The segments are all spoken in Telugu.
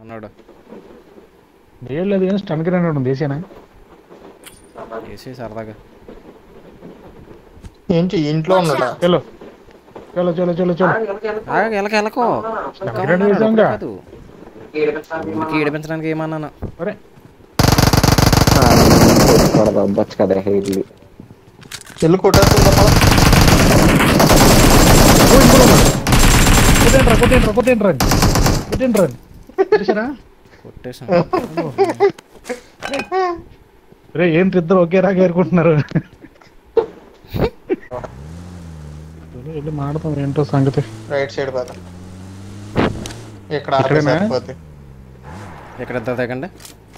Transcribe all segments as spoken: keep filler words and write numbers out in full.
ఉన్నాడు. లేదు కానీ స్టన్ గ్రెనేడ్ ఉంది. వేసేనా వేసి సరదాగా ఏంటి ఇంట్లో ఉన్నాడా? చలో చలో చలో చలో చలో ఎలక ఎలకో కాదు ఏడిపించడానికి ఏమన్నాను. బచ్చు కదా హెయిర్లీ చెల్లు కొట్టేస్తుందా? కొట్టేంట్రా కొట్టేంట్రా కొట్టేంట్రా కొట్టేంట్రా కొట్టేసారా? కొట్టేసాను. రే ఏంటి ఇద్దరు ఒకే రాగా ఏరుకుంటున్నారు. వెళ్ళి మాడతాం ఏంటో సంగతి. రైట్ సైడ్ పద. ఇక్కడ ఇక్కడ ఇద్దరు తగ్గండి.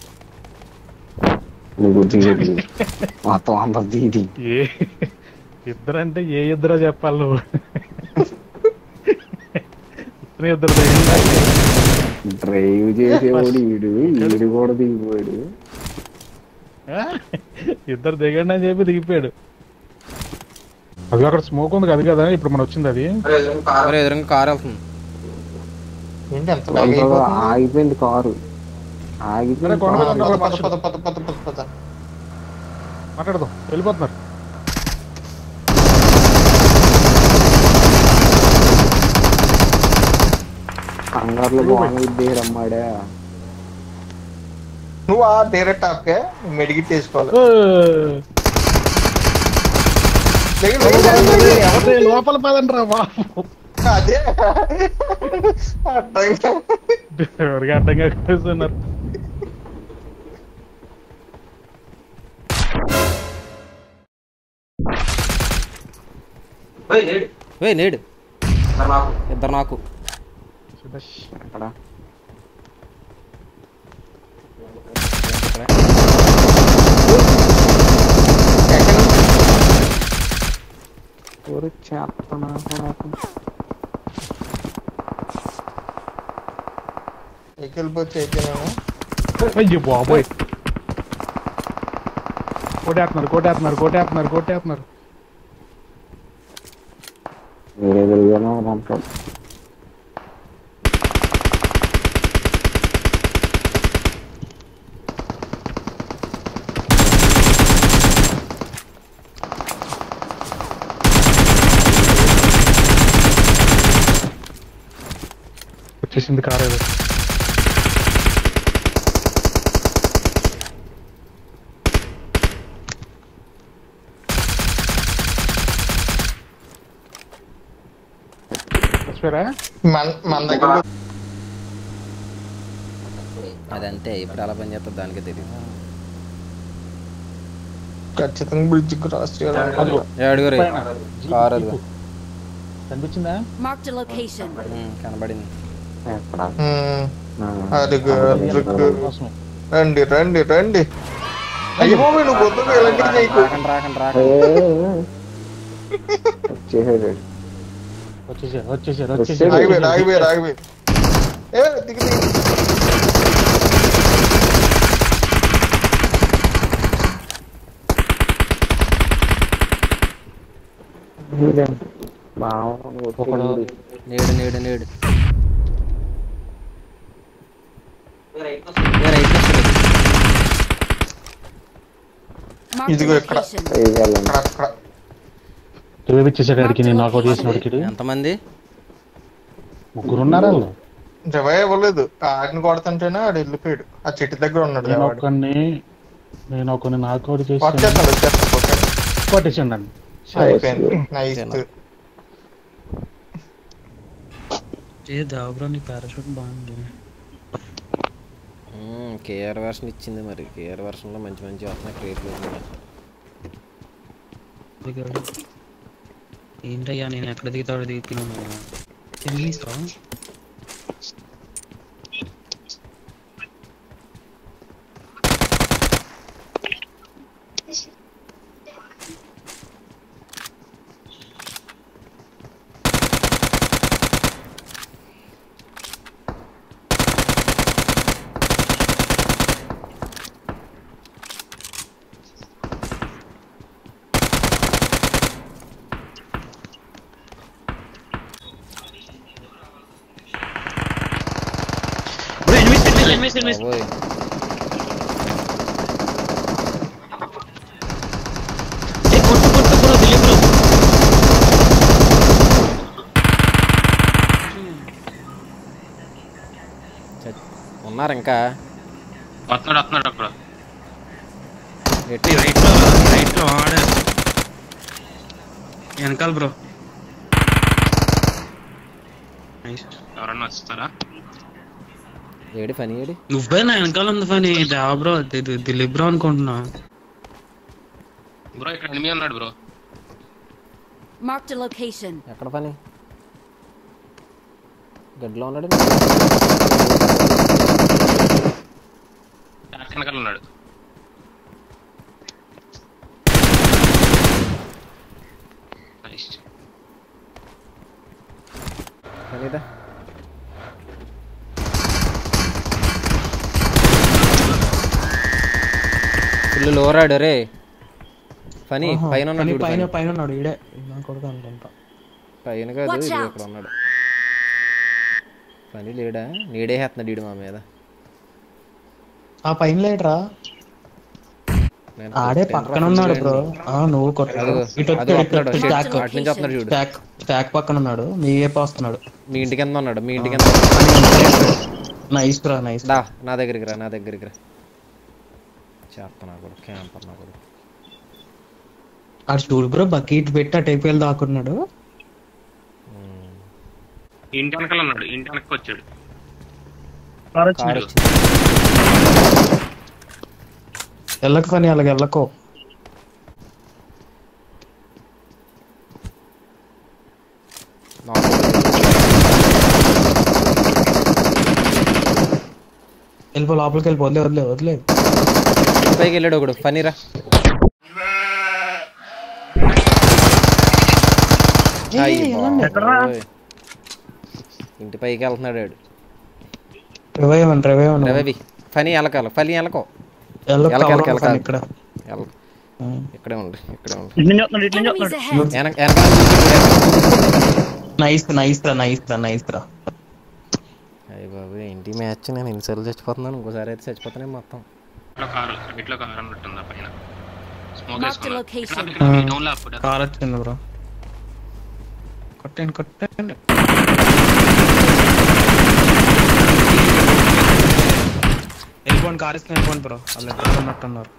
మొత్తం అంత దీది ఏ ఇద్దరంటే ఏ ఇద్దరో చెప్పాలి నువ్వు. ఇద్దరు డ్రైవ్ చేసేవాడు ఈడు ఈడు కూడా దిగిపోయాడు. ఇద్దరు దిగండి అని చెప్పి దిగిపోయాడు. అది అక్కడ స్మోక్ ఉంది అది కదా ఇప్పుడు మనం వచ్చింది. అది ఎదురుగా కారు వెళ్తుంది. ఆగిపోయింది కారు. మాట్లాడదాం వెళ్ళిపోతున్నారు. కంగారులో బాగుంది రమ్మాడా. నువ్వు ఆ డైరెక్ట్ ఆప్కే మెడికిట్ తీసుకోవాలి. లోపల పదండి రా బాబు. అదే ఎవరికి అడ్డంగా కూర్చున్నారు. నేడు ఇద్దరు నాకు అక్కడ అయ్యో బాబోయ్ కొట్టేస్తున్నారు కొట్టేస్తున్నారు కొట్టేస్తున్నారు కొట్టేస్తున్నారు. వచ్చేసింది కారు. ఏదో అదంతే ఇప్పుడు అలా పని చేస్తుంది దానికి తెలియదు. ఖచ్చితంగా బ్రిడ్జ్ క్రాస్ చేయాలి. కనిపించిందా? కనబడింది. రండి రండి రండి. అయ్యో నువ్వు పొద్దుగా ఎలాంటి రాకండి రాకండి రాకండి. వచ్చేసారు వచ్చేసారు వచ్చేసారు. ఆగిపోయారు ఆగిపోయారు ఆగిపోయారు. ఏ దిగి దిగి నేడు నేడు నేడు ఇదిగో ఇక్కడ ఇచ్చేసాడికి నేను నాకౌట్ చేసినోడికి. ఎంతమంది? ముగ్గురు ఉన్నారా? జవా ఇవ్వలేదు. ఆడిని కొడుతుంటేనే ఆడు వెళ్ళిపోయాడు. ఆ చెట్టు దగ్గర ఉన్నాడు. నేను ఒకరిని నేను ఒకరిని నాకౌట్ చేసి కొట్టేసాను. పారాషూట్ బాగుంది. కేఆర్ వర్షన్ ఇచ్చింది. మరి కేఆర్ వర్షన్ లో మంచి మంచి వస్తున్నాయి క్రియేట్లు. ఏంటయ్యా నేను ఎక్కడ దిగుతాడో దిగుతున్నాను. మిస్ మిస్ ఓయ్ ఏ కొట్టు కొట్టు బ్రో దిలీప్ బ్రో ఉన్నారు ఇంకా వస్తున్నాడు వస్తున్నాడు అక్కడ ఎట్టి రైట్ లో రైట్ లో ఆడే వెనకాల బ్రో ఎవరన్నా వస్తారా ఏడి పని ఏడి నువ్వే నా వెనకాల ఉంది పని దేవా బ్రో దిలీప్ బ్రో అనుకుంటున్నా బ్రో ఇక్కడ ఎనిమిది ఉన్నాడు బ్రో Marked a location. ఎక్కడ పని గడ్డలో ఉన్నాడు వెనకాల ఉన్నాడు పనిదా ఫుల్ లోరాడు రే పని పైన ఉన్నాడు చూడు, పైన పని. పైన ఉన్నాడు ఈడే నా కొడుకు అనుకుంటా పైన కాదు Watch ఇది out. ఇక్కడ ఉన్నాడు పని లేడా నీడేసేస్తున్నాడు ఈడు మా మీద ఆ పైన లేటరా నేను ఆడే కొట్టాను పక్కన రా, ఉన్నాడు ఫుల్ బ్రో ఏంది? ఆ నువ్వు కొట్టు అదిగో, ఇటు అదిగో వస్తున్నాడు, వచ్చి షిట్, Marked a అటు నుంచి వస్తున్నాడు చూడు స్టాక్ స్టాక్ పక్కన ఉన్నాడు మీ వైపు వస్తున్నాడు మీ ఇంటి కింద ఉన్నాడు మీ ఇంటి కింద నైస్ బ్రో నైస్ దా నా దగ్గరికి రా నా దగ్గరికి రా చేస్తున్నా కూడా క్యాంపర్ నా కూడా ఆడు చూడు బ్రో బకెట్ పెట్టి ఆ టైప్ వెళ్ళి దాక్కున్నాడు ఇంటి వెనకాల ఉన్నాడు ఇంటి వెనక్కి వచ్చాడు కారు వచ్చింది వెళ్ళక పని అలాగ వెళ్ళకో వెళ్ళిపో లోపలికి వెళ్ళిపో వదిలే వదిలే వదిలే పైకి వెళ్ళాడు ఒకడు పనిరా ఇంటి పైకి వెళ్తున్నాడు వాడు. రివైవ్ అండి రివైవ్ అండి రవి పని ఎలకాల పని ఎలకో వెళ్ళక ఎలక, ఎలక, కవర్ ఎలక. ఇక్కడ ఎలక ఇక్కడే ఉండు ఇక్కడే ఉండు Enemies ahead. వెనక వెనక నైస్ నైస్ రా నైస్ రా నైస్ రా అయ్య బాబు ఇంటి మ్యాచ్ నేను ఎన్నిసార్లు చచ్చిపోతున్నాను ఇంకోసారి అయితే చచ్చిపోతానే మొత్తం ఇట్లా కారు ఇట్లా కారు అన్నట్టుందా పైన స్మోక్ Marked a location. వేసుకున్నాడు డౌన్ లో అప్పుడు కార్ వచ్చింది బ్రో కొట్టండి కొట్టండి వెళ్ళిపోండి కార్ ఇసుకుని వెళ్ళిపోండి బ్రో వాళ్ళు ఎక్కడ ఉన్నట్టున్నారు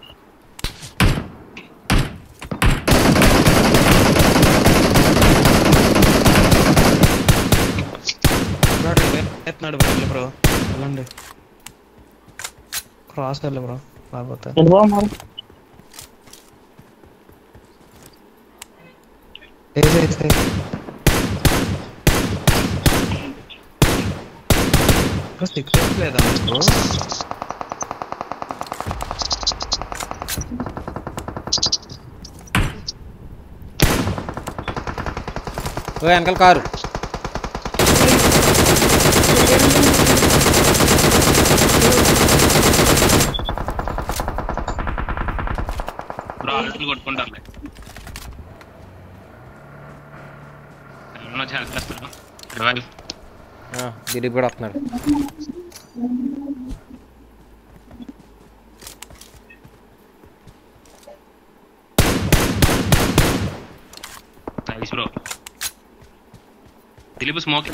ఎత్తున్నాడు బ్రో వెళ్ళి బ్రో వెళ్ళండి క్రాస్ వెళ్ళి బ్రో లేకపోతే ఏసే ఏసే సిక్స్ లేదా మీకు ఓ వెనకాల కారు బ్రో ఆల్రెడీ కొట్టుకుంటారులే ఏమన్నా చేస్తారా రివైవ్ దిలీప్ కూడా వస్తున్నాడు నైస్ బ్రో దిలీప్ స్మోకింగ్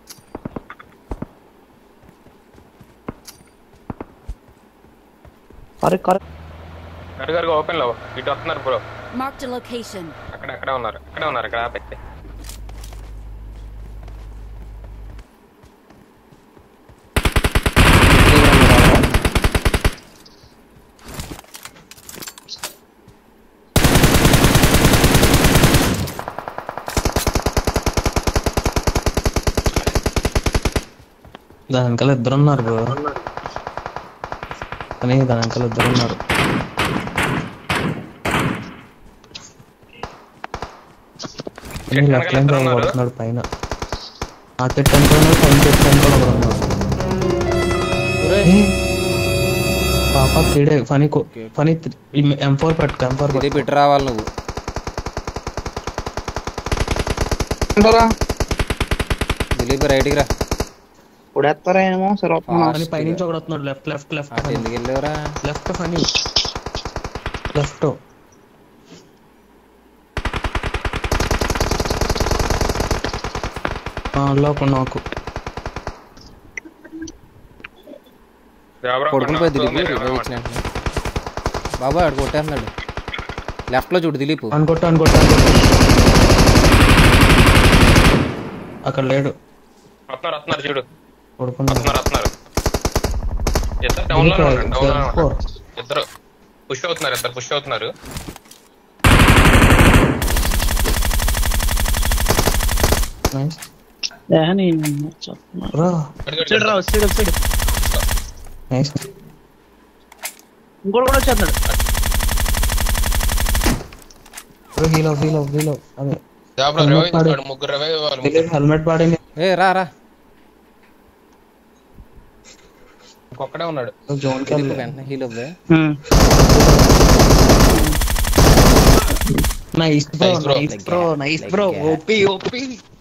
అరే కార్ గారు ఓపెన్ లో ఇటు వస్తున్నారు బ్రో Marked a location. అక్కడ అక్కడ ఉన్నారు అక్కడే ఉన్నారు ఇక్కడ ఆపైతే దాని వెనకాల ఇద్దరు ఉన్నారు బ్రో కానీ దాని వెనకాల ఇద్దరు ఉన్నారు లెఫ్ట్ లైన్ పడుతున్నాడు పైన ఆ చెట్టు అనుకున్నాడు పైన చెట్టు అనుకున్నాడు పాప కీడే ఫనీ ఫనీ ఎం ఫోర్ పెట్టుకో ఎం ఫోర్ దిలీప్ ఇటు రావాలి నువ్వు దిలీప్ రైట్కి రా కొడేస్తారేమో సరే అని పైనుంచి ఒకడు వస్తున్నాడు లెఫ్ట్ లెఫ్ట్ లెఫ్ట్ అటు ఎందుకు వెళ్ళావురా? లెఫ్ట్ ఫనీ లెఫ్ట్ లోపల నాకు కొడుకుని పోయి దిలీప్ రివైవ్ ఇచ్చినట్టు. బాబా ఆడు కొట్టేస్తున్నాడు. లెఫ్ట్ లో చూడు దిలీప్. అనుకొట్టు అనుకొట్టు అనుకొట్టు అక్కడ లేడు. వస్తున్నారు వస్తున్నారు చూడు. కొడుకున్నాడు వస్తున్నారు వస్తున్నారు. ఇద్దరు డౌన్ లో ఉన్నారు. డౌన్ లో ఉన్నారు. ఇద్దరు పుష్ అవుతున్నారు. ఇద్దరు పుష్ అవుతున్నారు. నైస్ రా అడిగాడు రా వచ్చాడు వచ్చాడు నైస్. ఇంకోటి కూడా వచ్చేస్తున్నాడు. హీలో హీలో హీలో అదే జాబ్లో రివైవ్ ఇస్తాడు. ముగ్గురు రివైవ్ ఇవ్వాలి. హెల్మెట్ పాడింది. ఏ రా రా ఇంకొక్కడే ఉన్నాడు. జోన్ కి దిలీప్ వెంటనే హీల్ అవ్వే. Nice bro Nice bro. Nice bro nice bro OP OP